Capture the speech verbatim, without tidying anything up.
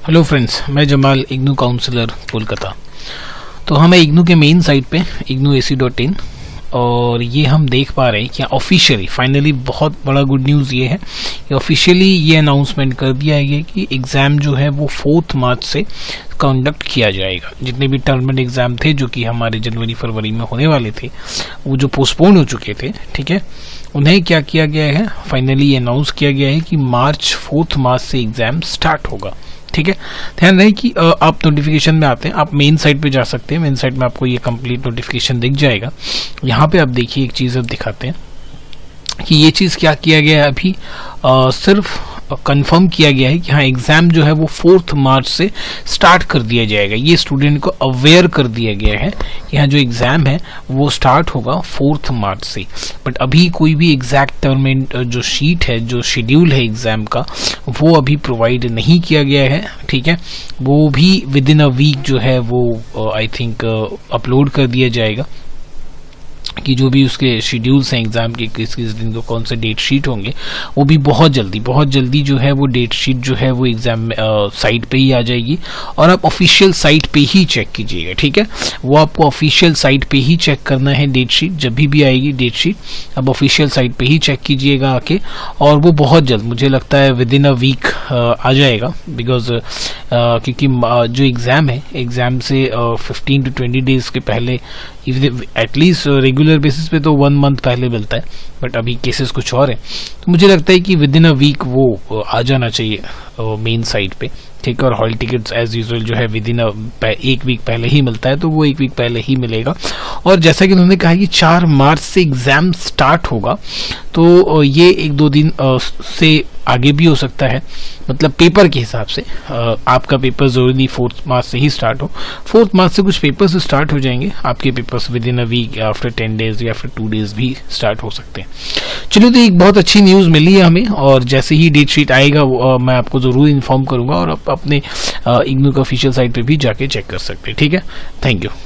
Hello friends, मैं Jamal, IGNOU counsellor Kolkata. तो हम है इग्नू के मेन साइट पे इग्नू ए सी डॉट इन और ये हम देख पा रहे हैं कि ऑफिशियली फाइनली बहुत बड़ा गुड न्यूज़ ये है कि ऑफिशियली ये अनाउंसमेंट कर दिया है कि एग्ज़ाम जो है वो फोर्थ मार्च से कंडक्ट किया जाएगा। जितने भी टर्मिनल एग्ज़ाम थे जो कि हमारे जनवरी फरवरी में होने वाले थे, वो जो पोस्टपोन हो चुके थे, ठीक है, उन्हें क्या किया गया है, फाइनली ये अनाउंस किया गया है कि मार्च फोर्थ मार्च से एग्ज़ाम स्टार्ट होगा। ठीक है, ध्यान रहे कि आप नोटिफिकेशन में आते हैं, आप मेन साइट पे जा सकते हैं। मेन साइट में आपको ये कंप्लीट नोटिफिकेशन दिख जाएगा। यहाँ पे आप देखिए एक चीज़ अब दिखाते हैं कि ये चीज़ क्या किया गया है, अभी आ, सिर्फ कंफर्म किया गया है कि हाँ एग्ज़ाम जो है वो फोर्थ मार्च से स्टार्ट कर दिया जाएगा। ये स्टूडेंट को अवेयर कर दिया गया है कि हाँ जो एग्ज़ाम है वो स्टार्ट होगा फोर्थ मार्च से। बट अभी कोई भी एग्जैक्ट टर्म जो शीट है, जो शेड्यूल है एग्ज़ाम का, वो अभी प्रोवाइड नहीं किया गया है। ठीक है, वो भी विद इन अ वीक जो है वो आई थिंक अपलोड कर दिया जाएगा कि जो भी उसके शेड्यूल्स हैं एग्ज़ाम के, किस किस दिन को कौन से डेट शीट होंगे, वो भी बहुत जल्दी बहुत जल्दी जो है वो डेट शीट जो है वो एग्ज़ाम साइट पे ही आ जाएगी और आप ऑफिशियल साइट पे ही चेक कीजिएगा। ठीक है, वो आपको ऑफिशियल साइट पे ही चेक करना है। डेट शीट जब भी भी आएगी डेट शीट आप ऑफिशियल साइट पे ही चेक कीजिएगा आके, और वो बहुत जल्द, मुझे लगता है विद इन अ वीक आ जाएगा। बिकॉज क्योंकि जो एग्ज़ाम है, एग्ज़ाम से फिफ्टीन टू ट्वेंटी डेज के पहले, एटलीस्ट रेगुलर बेसिस पे तो वन मंथ पहले मिलता है, बट अभी केसेस कुछ और है, तो मुझे लगता है कि विद इन अ वीक वो आ जाना चाहिए मेन साइट पे। ठीक है, और हॉल टिकट्स एज यूजुअल जो है विद इन एक वीक पहले ही मिलता है, तो वो एक वीक पहले ही मिलेगा। और जैसा कि उन्होंने कहा कि चार मार्च से एग्ज़ाम स्टार्ट होगा, तो ये एक दो दिन से आगे भी हो सकता है। मतलब पेपर के हिसाब से आपका पेपर जरूरी फोर्थ मार्च से ही स्टार्ट हो। फोर्थ मार्च से कुछ पेपर्स स्टार्ट हो जाएंगे, आपके papers with in a week, after ten days या फिर टू डेज भी स्टार्ट हो सकते हैं। चलिए, तो एक बहुत अच्छी न्यूज़ मिली है हमें, और जैसे ही डेट शीट आएगा वो, मैं आपको ज़रूर इन्फॉर्म करूंगा, और आप अपने इग्नू का ऑफिशियल साइट पे भी जाके चेक कर सकते हैं। ठीक है, थैंक यू।